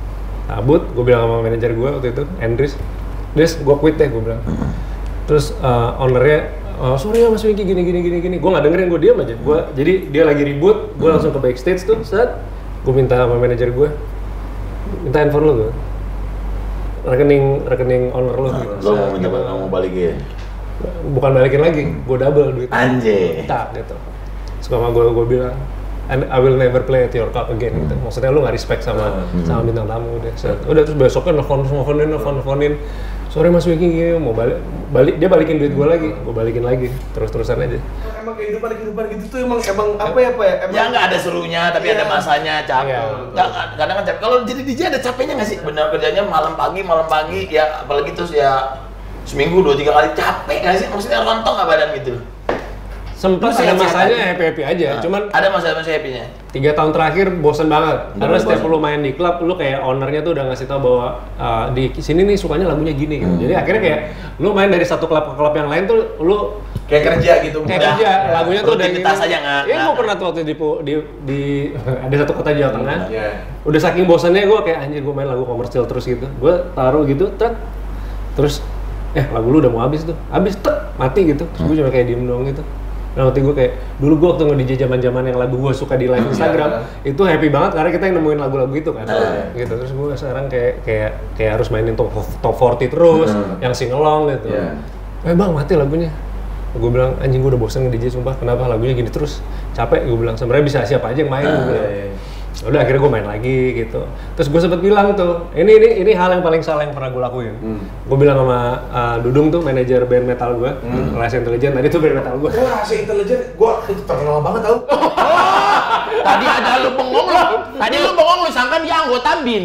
Cabut, gue bilang sama manajer gue waktu itu, Andris, Des, gue quit deh, gue bilang. Terus uh, ownernya, uh, sorry ya Mas Wingky gini gini gini gini, gue nggak dengerin, gue diam aja. Gua, jadi dia lagi ribut, gue langsung ke backstage tuh, set, gue minta sama manajer gue, minta handphone lo tuh, rekening rekening owner lo. Lo mau minta mau balikin? Bukan balikin lagi, gue double duit. Anjay. Tak gitu. Sama gue gue bilang, and I will never play at your club again gitu. Maksudnya lu nggak respect sama hmm. sama bintang tamu udah. Set. Udah terus besoknya nelfon nelfonin nelfon nelfonin. Sorry Mas Wingky gini mau balik balik dia balikin duit gue lagi, gue balikin lagi terus terusan aja. Emang kehidupan kehidupan gitu tuh emang emang apa ya pak ya? Emang Ya nggak ada serunya, tapi Iya. ada masanya capek. Iya. Nggak, nggak- kadang kan capek. Kalau jadi D J ada capeknya nggak sih? Benar kerjanya malam pagi malam pagi ya apalagi terus ya seminggu dua tiga kali capek nggak sih? Maksudnya rontok nggak badan gitu? Sempat Lu ada sehat-sehat masanya aja. happy happy aja, Nah, cuman ada masa-masa happy-nya. tiga tahun terakhir bosen banget. Udah Karena setiap bosen. lu main di klub, lu kayak ownernya tuh udah ngasih tau bahwa uh, di sini nih sukanya lagunya gini gitu. Hmm. Jadi akhirnya kayak lu main dari satu klub ke klub yang lain tuh lu kayak kerja gitu. kayak Udah. kerja, lagunya tuh udah Rutinitas aja nggak- Iya, nggak- gue pernah tuh waktu di, di, di ada satu kota Jawa Tengah. Iya. Udah saking bosannya gue kayak anjir gue main lagu komersil terus gitu. Gue taruh gitu, truk, terus eh lagu lu udah mau habis tuh, habis tek mati gitu. Terus gue cuma kayak diem doang gitu. Nah waktu gue kayak dulu gue waktu nge-D J zaman-zaman yang lagu gue suka di live Instagram itu happy banget karena kita yang nemuin lagu-lagu itu kan, Iya. gitu. Terus gue sekarang kayak kayak kayak harus mainin top top empat puluh terus, yang singelong gitu. Iya. Eh bang mati lagunya. Gue bilang anjing gue udah bosen nge-D J sumpah, kenapa lagunya gini terus, capek. Gue bilang sebenarnya bisa siapa aja yang main. Gue bilang. Udah akhirnya gue main lagi gitu. Terus gue sempet bilang tuh, ini ini ini hal yang paling salah yang pernah gue lakuin. Gue bilang sama uh, Dudung tuh manajer band metal gue, Rahasia Intelijen. Tadi tuh band metal gue. Oh rahasia intelijen, gua itu terkenal banget tau. Tadi ada lu bengong lu. Tadi lu bengong lu sangka dia anggota B I N.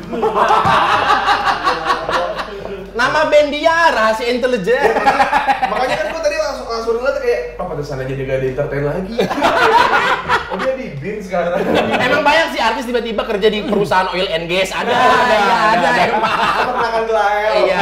Nama band dia Rahasia Intelijen. Makanya kan gua tadi langsung langsung ngeliat kayak, oh pantesan aja dia gak di entertain lagi. Oh dia di bin sekarang. Emang banyak sih artis tiba-tiba kerja di perusahaan oil and gas. Ada, ada, ada, emang. Pernah Glael. Iya.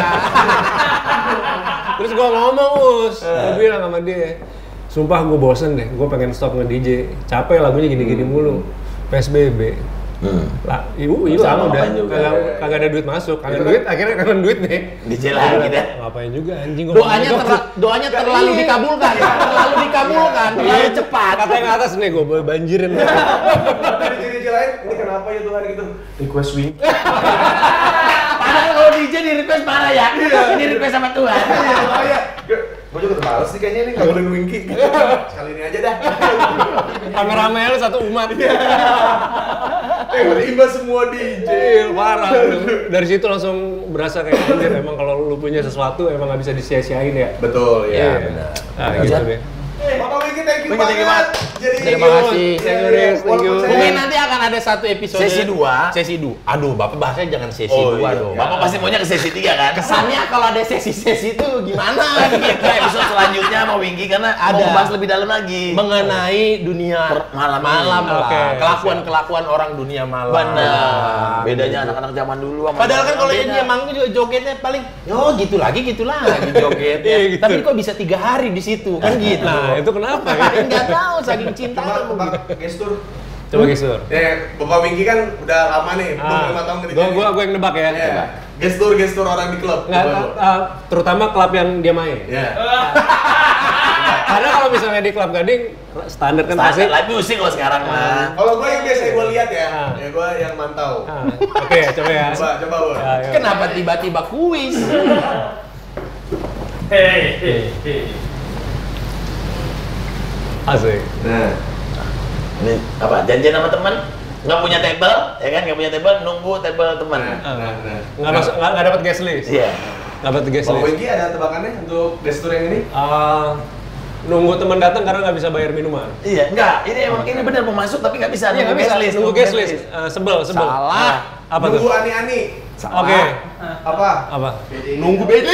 Terus gue ngomong us, gue bilang sama dia, sumpah gue bosen deh, gue pengen stop nge-D J, capek lagunya gini-gini mulu, P S B B. Hmm. Lah, ibu hilang Sama udah, ngapain juga. kagak kagak ada duit masuk, kangen duit, akhirnya kangen duit nih. D J lagi deh. Ngapain juga anjing gua Doanya ngomong terla- doanya terlalu dikabulkan. Terlalu dikabulkan, terlalu cepat. kata yang atas nih gue banjirin. Dari ciri-ciri lain, ini kenapa ya Tuhan gitu? Request wing. Padahal kalau D J di request parah ya. Ini request sama Tuhan. Iya, makanya. Gue juga udah males sih kayaknya nih ngabulin Wingky. Sekali ini aja dah. Rame-rame lu satu umat. Eh, berimbas semua D J. Iya, parah. Dari situ langsung berasa kayak anjir, emang kalau lu punya sesuatu emang nggak bisa disia-siain ya. Betul, Iya, ya. benar. Nah, gitu deh. Bapak Wingky, thank you Thank you, banget. thank Jadi Terima kasih. Thank you, Riz. Thank you. Mungkin nanti akan ada satu episode Sesi dua. Sesi dua. Aduh, Bapak bahasanya jangan sesi Oh dua iya. dong. Bapak pasti maunya ke sesi tiga kan? Kesannya kalau ada sesi-sesi itu gimana gitu. Kita episode selanjutnya mau Wingky karena Ada. mau bahas lebih dalam lagi. Mengenai dunia Per- malam ini. malam lah. Oke. Kelakuan-kelakuan orang dunia malam. Benar. Bedanya anak-anak zaman dulu sama Padahal kan zaman kalau beda. dia manggung juga jogetnya paling, yo gitu lagi gitu lagi jogetnya. Iya, gitu. Tapi kok bisa tiga hari di situ kan gitu. Nah, itu kenapa ya? Nggak tahu saking cinta. Coba, coba gestur. Coba gestur. Ya, Bapak Wingky kan udah lama nih, belum Ah, lima tahun kerja. gua, nih. gua, gua yang nebak ya. Ya. Gestur-gestur orang di klub. Nggak, Coba, Bu. uh, terutama klub yang dia main. Ya. Karena kalau misalnya di klub Gading, standar kan pasti. Standar live music loh sekarang mah. Kalau gue yang biasa gue lihat ya, Ah. ya gue yang mantau. Ah, Oke, coba ya. Coba, coba Bu. Ya, ya. Kenapa tiba-tiba kuis? Asik. Nah, Ini apa? Janjian sama teman? Nggak punya table, ya kan? Nggak punya table, nunggu table teman. nah, nah, nah. Nggak masuk, nggak nggak dapat guest list. Iya. Nggak dapat guest Bapak list. Wingky ada tebakannya untuk gestur yang ini? Ah, nunggu teman datang karena nggak bisa bayar minuman. Iya, enggak. Ini emang ini benar mau masuk tapi nggak bisa. Iya, nggak bisa. Nunggu guest list. Ah, sebel, sebel. Salah. Ah, apa Nunggu tuh? ani-ani. Oke. Apa? Apa? Nunggu B D.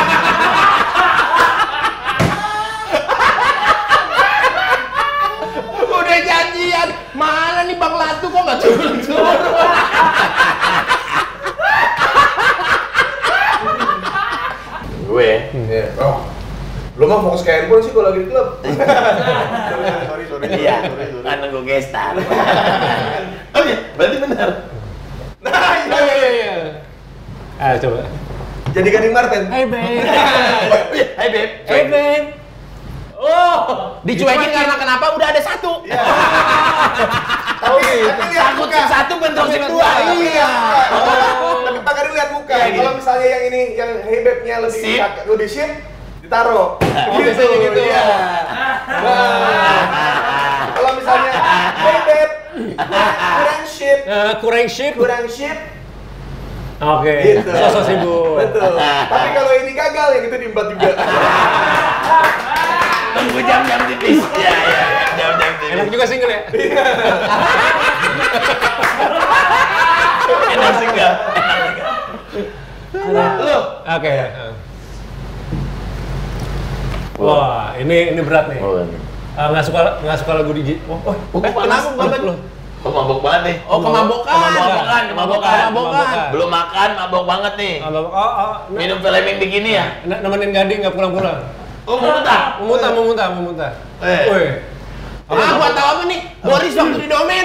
Udah janjian, mana nih Bang Latu kok nggak turun-turun? Gue. Iya. Oh. Lu mah fokus ke handphone sih kalau lagi di klub. Sorry, sorry. Iya, kan nunggu gestar. Oh iya, berarti benar. Nah, Iya, iya, iya. Ayo coba. Jadi Gading Martin. Hey babe. Hai Beb. Hey babe. Oh, dicuekin karena kenapa? Udah ada satu. Iya. Tapi tapi lihat Takut muka. satu bentrok si kedua. Iya. Tapi Pak Gading lihat muka. Iya, Kalau gini. misalnya yang ini yang hebebnya lebih Sip. kak- lebih sip, ditaruh. Oh, Gitu, biasanya gitu. Iya. Nah, kalau misalnya hebeb kurang sip, Eh, kurang ship. kurang sip, Oke. Gitu. Sosok sibuk. betul. Tapi kalau ini gagal yang itu diempat juga. Tunggu jam-jam tipis. Iya, iya. Jam-jam tipis. Enak juga single ya? Enak sih enggak? Lu. Oke. Wah, ini ini berat nih. Oh, Ah, nggak suka nggak suka lagu D J. Oh, oh, Oh, Eh, panas kenapa banget. lu? Oh, mabok banget nih. Oh, kemabokan. Kemabokan, kemabokan. Kemabokan. Belum makan, mabok banget nih. Ah, Bapak, oh, oh, nah, Minum Fleming begini ya? nah, nemenin Gading nggak pulang-pulang. Oh, mau muntah? Mau muntah, mau muntah, mau muntah. Eh. Woi. Ah, gua tahu apa nih? Boris waktu di domain.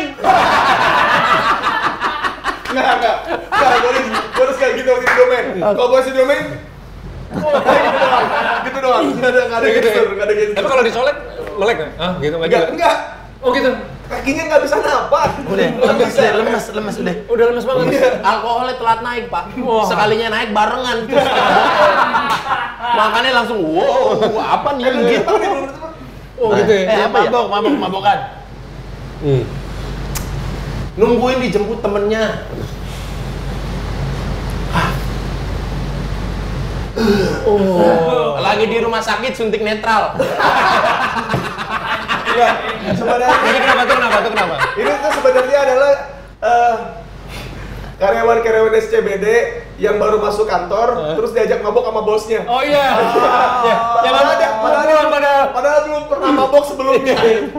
Enggak, enggak. Enggak, Boris, Boris kayak gitu waktu di domain. Kalau Boris di domain, oh, kayak gitu doang. Gitu doang. Enggak ada enggak ada Gitu ya? gestur, enggak ada gestur. Tapi kalau dicolek, melek nggak? Ah, gitu nggak enggak, juga? enggak. Oh gitu. Kakinya nggak bisa napak. Udah, Nggak lemes bisa. deh, lemes, lemes udah. Udah lemes banget. Alkoholnya telat naik, Pak. Wah. Sekalinya naik barengan. Terus makanya langsung wow, apa nih gitu. Oh gitu ya. Eh, apa ya? Mabok, mabok, mabokan. Hmm. Nungguin dijemput temennya. Oh, lagi di rumah sakit suntik netral. Iya, sebenarnya Ini kenapa tuh kenapa tuh kenapa? ini tuh sebenarnya adalah eh, karyawan-karyawan S C B D yang baru masuk kantor, terus diajak mabok sama bosnya. Oh iya. Ya, yang Padahal, ada padahal, padahal padahal. padahal belum pernah mabok sebelumnya.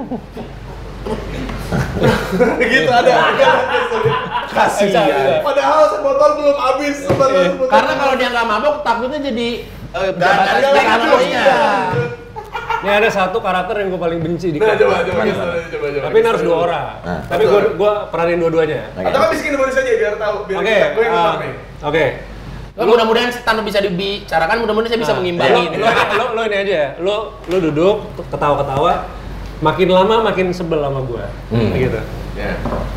Gitu ada. Kasihan. Padahal sebotol belum habis. Sebotol, sebotol. Karena kalau dia nggak mabok takutnya jadi eh, Nggak ada jabatan lagi jabatan bosnya. bosnya. Ini ada satu karakter yang gue paling benci di Nah, kantor. coba, coba, coba, coba, coba. Tapi ini harus dua orang. Nah. Tapi gue gue peranin dua-duanya. Atau kan bisikin Boris aja biar tahu, biar Oke. kita- gue yang ah, ngomong nih. Oke. Lo mudah-mudahan tanpa bisa dibicarakan, mudah-mudahan saya bisa Nah, mengimbangi. Lo, lo, lo, lo ini aja ya. Lo lo duduk ketawa-ketawa. Makin lama makin sebel sama gue. Hmm. Gitu. Ya.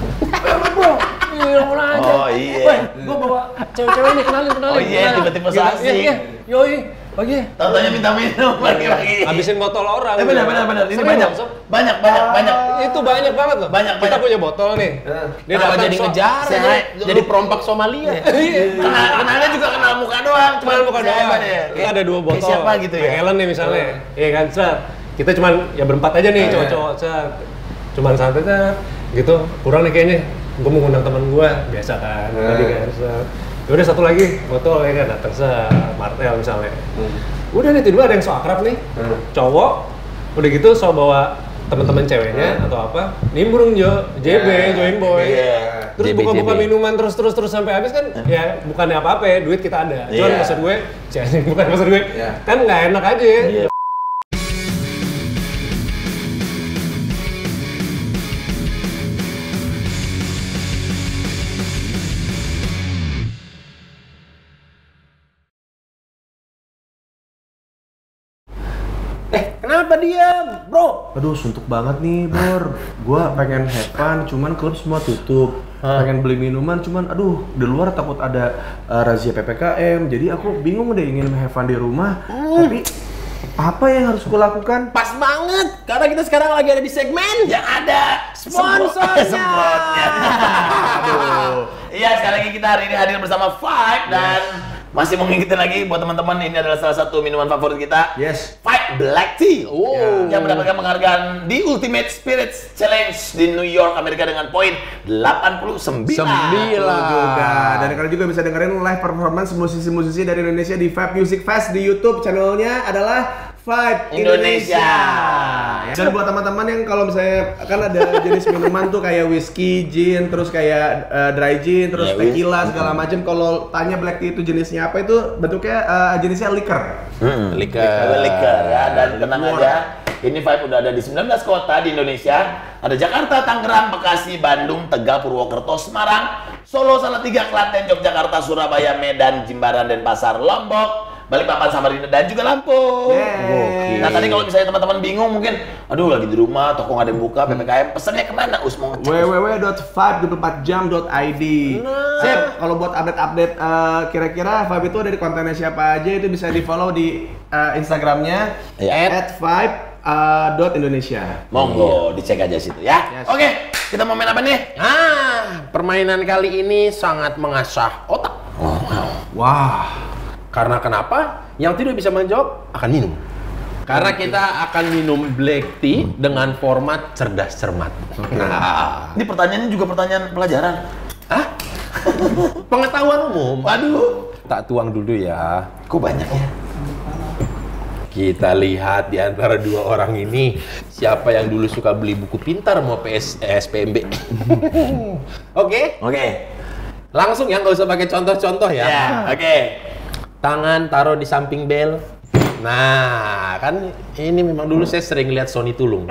Iya, mulai aja. Oh, iya. Weh, gue bawa cewek-cewek ini kenalin kenalin. Oh, iya, kenalin. tiba-tiba Gitu. asik. Iya, iya. Yoi. Oh iya. Tau-taunya minta minum lagi-lagi. Habisin botol orang. Eh, benar, benar, benar. Ini Serius, banyak, Sob. banyak, banyak, banyak. Itu banyak banget loh. Banyak, Kita banyak. punya botol nih. Dia Kenapa datang jadi so- ngejar? Saya- Jadi, jadi perompak Somalia. Iya. Kenal, kenalnya juga kenal muka doang. Cuma bukan siapa doang. ya? Kita ada dua Kayak botol. siapa gitu ya? Ellen nih misalnya. Iya kan, set. Kita cuman ya berempat aja nih, Iya. cowok-cowok, set. Cuman santai set. Gitu. Kurang nih kayaknya. Gue mau ngundang teman gue, biasa kan. Iya. Tadi kan, set. Ya udah satu lagi botol ya kan datang set. Martel misalnya. Udah nih tiba ada yang so akrab nih. Cowok. Udah gitu so bawa teman-teman ceweknya atau apa. Nimbrung Jo, J B, Iya. join boy. Iya. Terus J B, buka-buka J B. minuman terus terus terus sampai habis kan ya bukannya apa-apa ya, duit kita ada. Cuman Iya. maksud gue, cek bukan maksud gue, Iya. kan nggak enak aja ya. Iya. Kenapa diam, bro? Aduh, suntuk banget nih, Bor. Gua pengen have fun, cuman klub semua tutup. Pengen beli minuman, cuman aduh, di luar takut ada uh, razia P P K M. Jadi aku bingung deh ingin have fun di rumah. Tapi apa yang harus kulakukan? Pas banget, karena kita sekarang lagi ada di segmen Yang ada Sponsornya. semprotnya. Aduh. Iya, sekali lagi kita hari ini hadir bersama Five dan masih mengingetin lagi buat teman-teman, ini adalah salah satu minuman favorit kita. Yes. Five Black Tea. Oh. Yang mendapatkan penghargaan di Ultimate Spirits Challenge di New York, Amerika dengan poin delapan puluh sembilan. Sembilan. Juga. Dan kalian juga bisa dengerin live performance musisi-musisi dari Indonesia di Five Music Fest di YouTube. Channelnya adalah Vibe Indonesia. Indonesia. Dan buat teman-teman yang kalau misalnya kan ada jenis minuman tuh kayak whiskey, gin, terus kayak uh, dry gin, terus Ya, tequila segala macam. Kalau tanya black tea itu jenisnya apa, itu bentuknya uh, jenisnya liquor. Hmm, liker. Liker ya, dan tenang aja. Ini Vibe udah ada di sembilan belas kota di Indonesia. Ada Jakarta, Tangerang, Bekasi, Bandung, Tegal, Purwokerto, Semarang, Solo, Salatiga, Klaten, Yogyakarta, Surabaya, Medan, Jimbaran, Denpasar, Lombok, Balikpapan, Samarinda, dan juga Lampung. Yeay. Nah tadi kalau misalnya teman-teman bingung mungkin, aduh lagi di rumah, toko nggak ada yang buka, P P K M, pesannya kemana? Us mau ngecek. w w w dot vibe dua puluh empat jam dot i d. Sip, kalau buat update-update uh, kira-kira Vibe itu ada di kontennya siapa aja, itu bisa di-follow di uh, Instagramnya Ya. at vibe dot indonesia. Monggo dicek aja situ ya. Yes. Oke, kita mau main apa nih? Ah, permainan kali ini sangat mengasah otak. Wah. Karena kenapa? Yang tidak bisa menjawab akan minum. Karena kita akan minum black tea dengan format cerdas cermat. Nah, Ini pertanyaannya juga pertanyaan pelajaran. hah? Pengetahuan umum. Waduh, Tak tuang dulu ya. kok banyak ya? Kita lihat di antara dua orang ini siapa yang dulu suka beli buku pintar mau P S, eh, S P M B. Oke, Oke. langsung ya, nggak usah pakai contoh-contoh ya. Ya, oke. Tangan taruh di samping bel. Nah, kan ini memang dulu saya sering lihat Sony Tulung.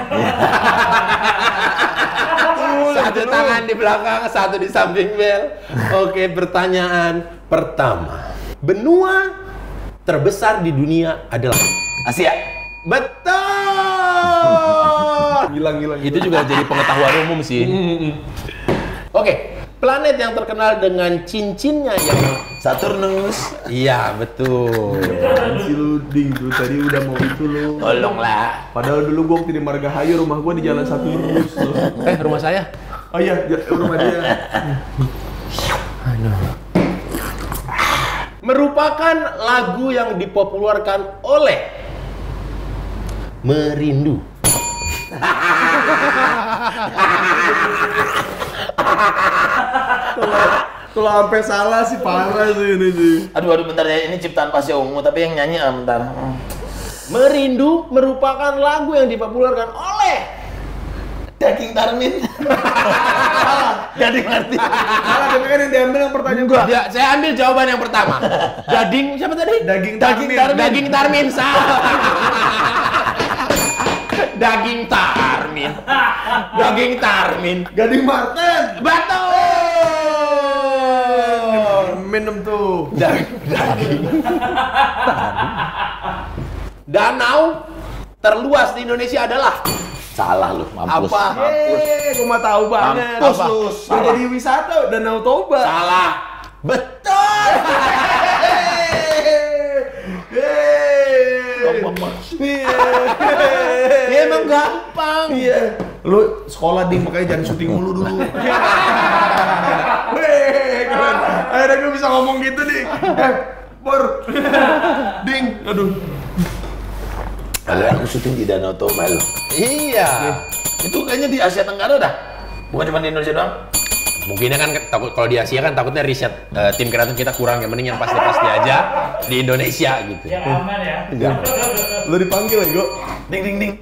Satu tangan di belakang, satu di samping bel. Oke, pertanyaan pertama. Benua terbesar di dunia adalah Asia. betul. Gilang-gilang. Itu juga jadi pengetahuan umum sih. Oke, planet yang terkenal dengan cincinnya yang Saturnus. iya, betul. Si lu ding tuh tadi udah mau itu lu. Tolonglah. Padahal dulu gua waktu di Margahayu, rumah gua di Jalan Satu Lurus tuh. Eh, rumah saya. Oh iya, j- rumah dia. Merupakan lagu yang dipopulerkan oleh Merindu. Kalau sampai salah sih parah sih ini sih. Aduh, aduh, bentar ya. Ini ciptaan Pasya Ungu, tapi yang nyanyi ah, bentar. Merindu merupakan lagu yang dipopulerkan oleh Daging Tarmin. Gak ngerti. Salah, tapi kan yang diambil yang pertanyaan gua. Ya, saya ambil jawaban yang pertama. Daging siapa tadi? Daging Daging Tarmin. Tarmin. Daging Tarmin salah. Daging Tarmin. Daging Tarmin. Gading Marten. Betul. Minum tuh. Daging. Danau terluas di Indonesia adalah Salah lu, mampus. apa? Yeay, gua mah tahu banget. Mampus Apa? lu, Udah salah. jadi wisata Danau Toba. Salah. Betul. Ya emang gampang. Iya. Lu sekolah ding, makanya jangan syuting mulu dulu. Weh, keren. Akhirnya gue bisa ngomong gitu nih. Eh, Bor. Ding, aduh. Kalau aku syuting di Danau Toba loh. Iya. Itu kayaknya di Asia Tenggara dah. Bukan cuma di Indonesia doang. Mungkinnya kan takut kalau di Asia kan takutnya riset eh, tim kreatif kita kurang, yang mending yang pasti-pasti aja di Indonesia gitu. Yang aman ya. Lu dipanggil ya, Go. Ding ding ding.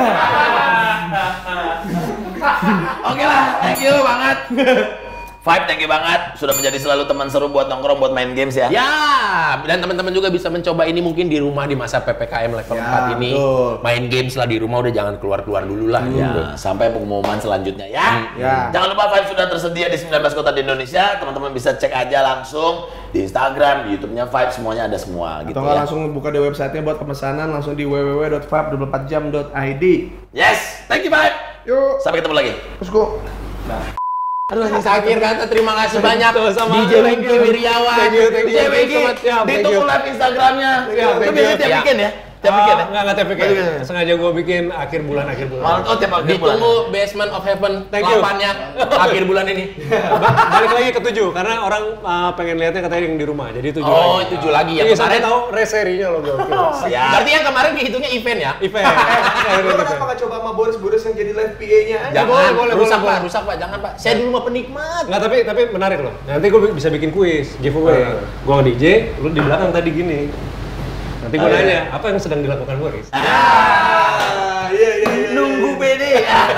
Oke lah, thank you banget. Vibe, thank you banget. Sudah menjadi selalu teman seru buat nongkrong, buat main games ya. Ya, dan teman-teman juga bisa mencoba ini mungkin di rumah di masa P P K M level Ya, empat ini. betul. Main games lah di rumah, udah jangan keluar-keluar dulu lah gitu. Ya, sampai pengumuman selanjutnya ya. Ya. Jangan lupa Vibe sudah tersedia di sembilan belas kota di Indonesia. Teman-teman bisa cek aja langsung di Instagram, di YouTube-nya Vibe, semuanya ada semua gitu Atau nggak ya. langsung buka di websitenya buat pemesanan langsung di w w w dot vibe dua puluh empat jam dot i d. Yes, thank you Vibe. Yuk, Sampai ketemu lagi. terus Go. Aduh, akhir kata terima kasih banyak Sama-sama. D J Wingky Wiryawan. Thank you, thank D J you. Wingky. So much. Ya, thank Ditunggu you. live Instagramnya. Ya, Itu thank biasanya you. tiap Ya. weekend ya? Tiap weekend ya? Enggak, enggak tiap weekend. Sengaja gue bikin akhir bulan, akhir bulan. Malah oh tiap akhir bulan. Ditunggu Basement of Heaven Thank you. delapan-nya akhir bulan ini. Ba- Balik lagi ke tujuh, karena orang uh, pengen lihatnya katanya yang di rumah, jadi tujuh Oh, lagi. tujuh lagi ya. Iya, sampai Kemarin tahu reserinya loh gue. Siap. berarti yang kemarin dihitungnya event ya? Event. Lu kenapa nggak coba sama Boris-Boris yang jadi live P A-nya aja? Jangan, boleh, boleh, rusak boleh, pak, boleh. rusak pak, jangan pak. Saya dulu mah penikmat. Nggak, tapi tapi menarik loh. Nanti gue bisa bikin kuis, giveaway. Uh. Gue nge-D J, lu di belakang tadi gini. Nanti gue nanya, apa yang sedang dilakukan Boris? Ah, iya iya iya. Nunggu B D.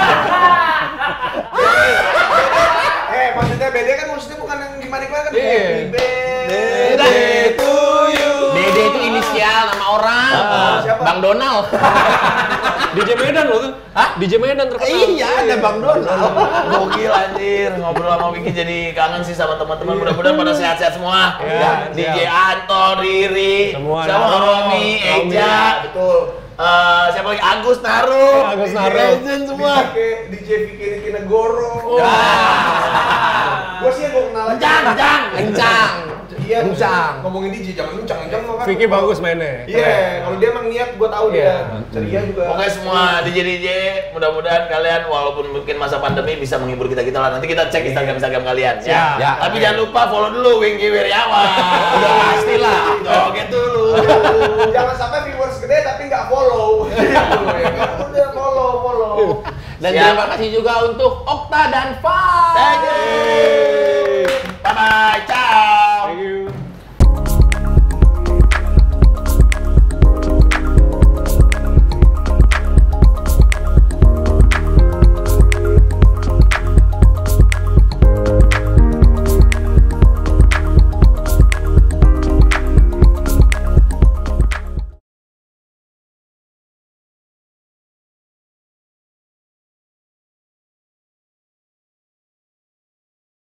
Eh, maksudnya B D kan maksudnya bukan yang gimana-gimana kan. Iya. Happy birthday to you. Dede itu inisial nama orang. Ah, siapa? Bang Donald. D J Medan loh tuh. Hah? D J Medan terkenal. Iya, ada Bang Donald. Gokil anjir, ngobrol sama Wiki jadi kangen sih sama teman-teman. Mudah-mudahan pada sehat-sehat semua. Iya, D J Anto, Riri, Semua, siapa Naro, Romi, Romi. Eja, Betul. eh, siapa lagi? Agus Naru, Agus Naru. Legend semua. D J Vicky Ricky Negoro. Gua sih yang gua kenal aja. Kencang, kencang. Kencang. Iya, Kencang. ngomongin D J jangan kencang kencang mah kan. Vicky bagus mainnya. Iya, kalau dia emang niat gua tahu Iya. dia. Ceria juga. Pokoknya semua D J D J, mudah-mudahan kalian walaupun mungkin masa pandemi bisa menghibur kita kita lah. Nanti kita cek Instagram Instagram kalian ya. Siap. Ya. Tapi jangan lupa follow dulu Wingky Wiryawan. Udah pasti lah. Joget dulu. Jangan sampai viewers gede tapi nggak follow. Gitu, ya kan? Udah follow, follow. Dan Siap. terima kasih juga untuk Okta dan Fa.